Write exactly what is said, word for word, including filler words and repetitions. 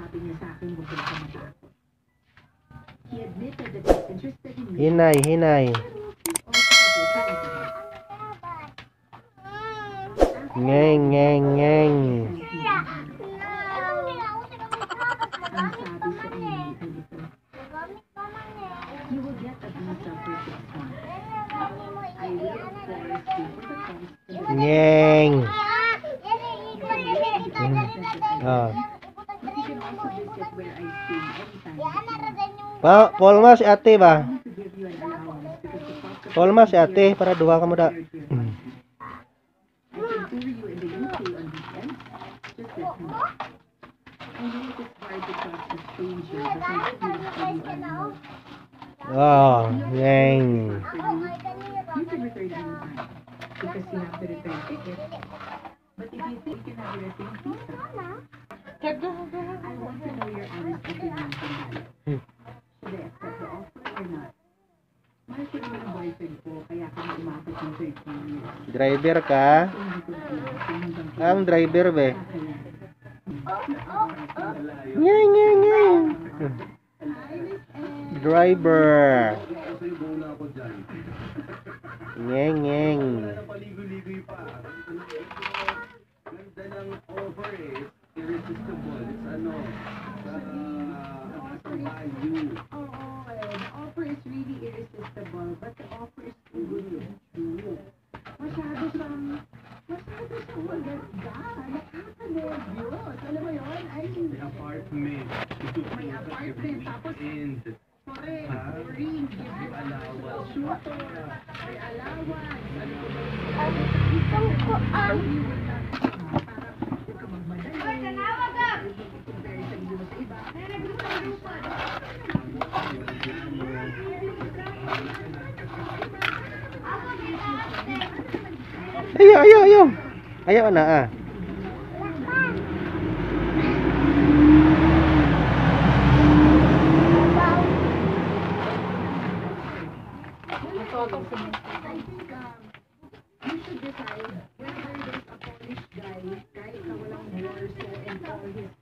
Hinay, hinay. Ngeng, ngeng, ngeng. Ngeng. Ah. Pa, Polma si ate ba? Polma si ate para dua kamu dak. Hmm. Oh, ngeng. Driver ka? Ang driver be. Ngeng ngeng ngeng. Driver. Ngeng ngeng. Offer is really irresistible, but the offer is too good. Masyado siyang, masyado siyang maganda. Nakaka-nervyos. Alam mo yun? Ay, may apartment. May apartment. Tapos, And, correct, ring, give you allowance. Shooter, may allowance. Ano ko ba? Isang ko ang... Ayo, ayo, ayo. Ayo na ah. You should decide whether there's a Polish guy, kahit na walang warso and all his